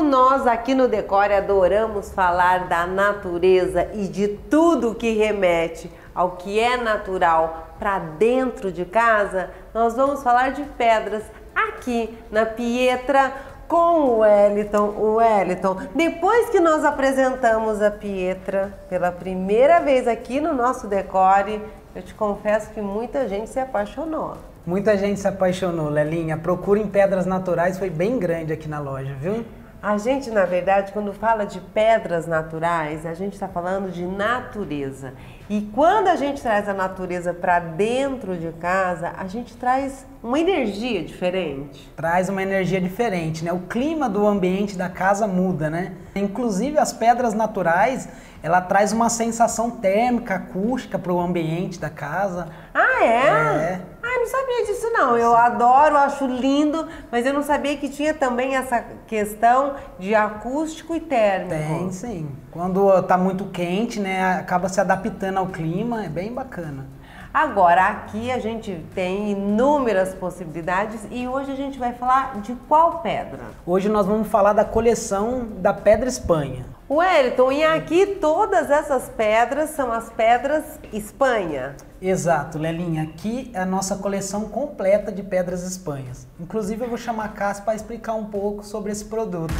nós aqui no Decore adoramos falar da natureza e de tudo que remete ao que é natural para dentro de casa, nós vamos falar de pedras aqui na Pietra com o Wellington. O Wellington, depois que nós apresentamos a Pietra pela primeira vez aqui no nosso Decore, eu te confesso que muita gente se apaixonou. Muita gente se apaixonou, Lelinha. A procura em pedras naturais foi bem grande aqui na loja, viu? A gente, na verdade, quando fala de pedras naturais, a gente está falando de natureza. E quando a gente traz a natureza para dentro de casa, a gente traz uma energia diferente. Traz uma energia diferente, né? O clima do ambiente da casa muda, né? Inclusive as pedras naturais, ela traz uma sensação térmica, acústica para o ambiente da casa. Ah, é? É. Ah, não sabia disso não. Eu adoro, acho lindo, mas eu não sabia que tinha também essa questão de acústico e térmico. Tem, sim. Quando tá muito quente, né, acaba se adaptando ao clima, é bem bacana. Agora, aqui a gente tem inúmeras possibilidades e hoje a gente vai falar de qual pedra? Hoje nós vamos falar da coleção da Pedra Espanha. Wellington, e aqui todas essas pedras são as pedras Espanha? Exato, Lelinha. Aqui é a nossa coleção completa de pedras espanhas. Inclusive eu vou chamar a Cássia para explicar um pouco sobre esse produto.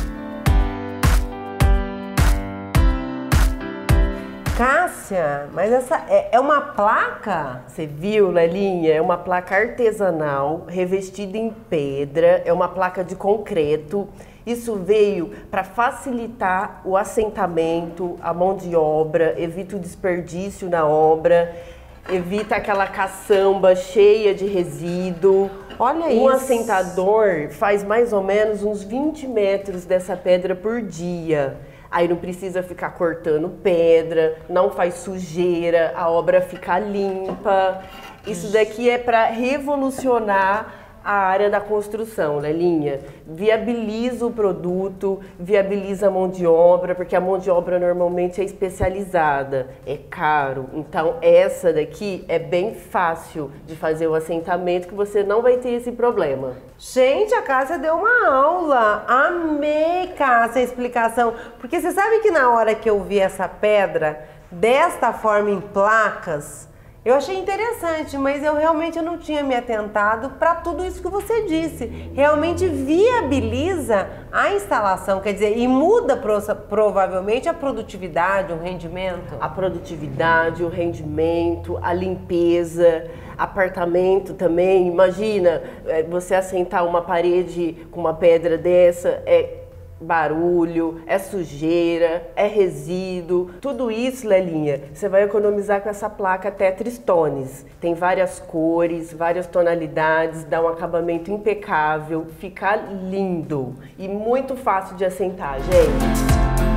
Cássia, mas essa é uma placa? Você viu, Lelinha? É uma placa artesanal, revestida em pedra, é uma placa de concreto. Isso veio para facilitar o assentamento, a mão de obra, evita o desperdício na obra, evita aquela caçamba cheia de resíduo. Olha isso. Um assentador faz mais ou menos uns 20 metros dessa pedra por dia. Aí não precisa ficar cortando pedra, não faz sujeira, a obra fica limpa. Isso daqui é para revolucionar a área da construção, Lelinha. Viabiliza o produto, viabiliza a mão de obra, porque a mão de obra normalmente é especializada, é caro. Então essa daqui é bem fácil de fazer o assentamento, que você não vai ter esse problema. Gente, a Cássia deu uma aula. Amei, Cássia, a explicação. Porque você sabe que na hora que eu vi essa pedra desta forma em placas, eu achei interessante, mas eu realmente não tinha me atentado para tudo isso que você disse. Realmente viabiliza a instalação, quer dizer, e muda provavelmente a produtividade, o rendimento. A produtividade, o rendimento, a limpeza, apartamento também. Imagina você assentar uma parede com uma pedra dessa, barulho, é sujeira, é resíduo, tudo isso, Lelinha, você vai economizar com essa placa Tetris Tones. Tem várias cores, várias tonalidades, dá um acabamento impecável, fica lindo e muito fácil de assentar, gente.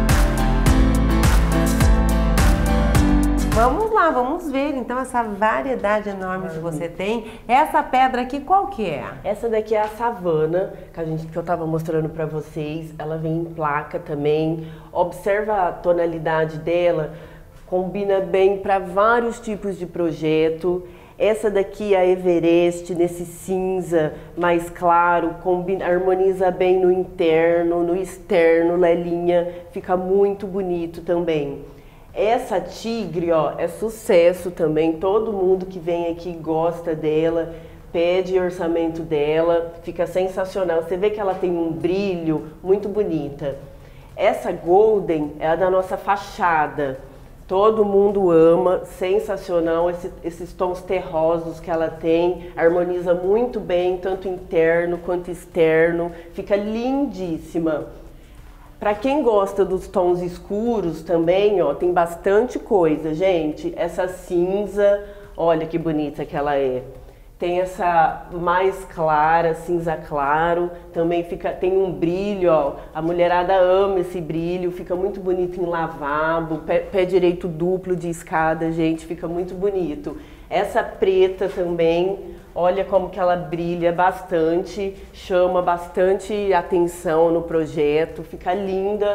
Vamos lá, vamos ver então essa variedade enorme que você tem. Essa pedra aqui, qual que é? Essa daqui é a Savana, que eu tava mostrando pra vocês. Ela vem em placa também. Observa a tonalidade dela, combina bem para vários tipos de projeto. Essa daqui é a Everest, nesse cinza mais claro, harmoniza bem no interno, no externo, Lelinha, fica muito bonito também. Essa tigre, ó, é sucesso também, todo mundo que vem aqui gosta dela, pede orçamento dela, fica sensacional. Você vê que ela tem um brilho muito bonita. Essa Golden é a da nossa fachada, todo mundo ama, sensacional, esses tons terrosos que ela tem, harmoniza muito bem, tanto interno quanto externo, fica lindíssima. Para quem gosta dos tons escuros também, ó, tem bastante coisa, gente. Essa cinza, olha que bonita que ela é. Tem essa mais clara, cinza claro, também tem um brilho, ó. A mulherada ama esse brilho, fica muito bonito em lavabo, pé direito duplo de escada, gente, fica muito bonito. Essa preta também, olha como que ela brilha bastante, chama bastante atenção no projeto, fica linda.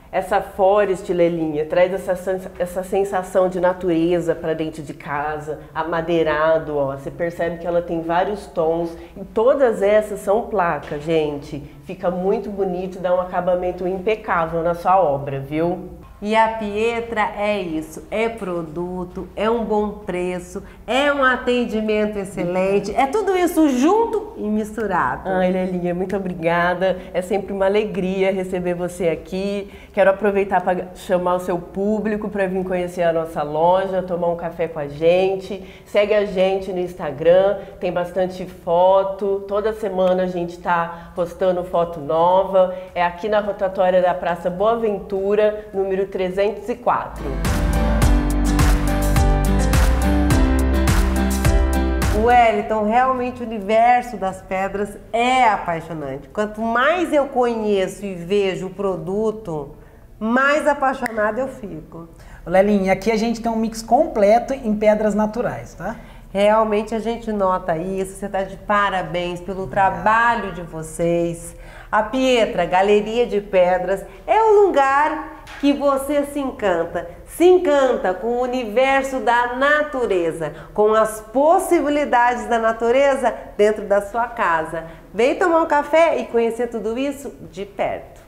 Essa Forest, Lelinha, traz essa sensação de natureza para dentro de casa, amadeirado, ó. Você percebe que ela tem vários tons e todas essas são placas, gente. Fica muito bonito, dá um acabamento impecável na sua obra, viu? E a Pietra é isso, é produto, é um bom preço, é um atendimento excelente, é tudo isso junto e misturado. Ai, Lelinha, muito obrigada. É sempre uma alegria receber você aqui. Quero aproveitar para chamar o seu público para vir conhecer a nossa loja, tomar um café com a gente. Segue a gente no Instagram, tem bastante foto. Toda semana a gente está postando foto nova. É aqui na rotatória da Praça Boa Ventura, número 304. Wellington, realmente o universo das pedras é apaixonante. Quanto mais eu conheço e vejo o produto, mais apaixonada eu fico. Lelinha, aqui a gente tem um mix completo em pedras naturais, tá? Realmente a gente nota isso, você está de parabéns pelo trabalho de vocês. A Pietra, Galeria de Pedras, é o lugar que você se encanta com o universo da natureza, com as possibilidades da natureza dentro da sua casa. Vem tomar um café e conhecer tudo isso de perto.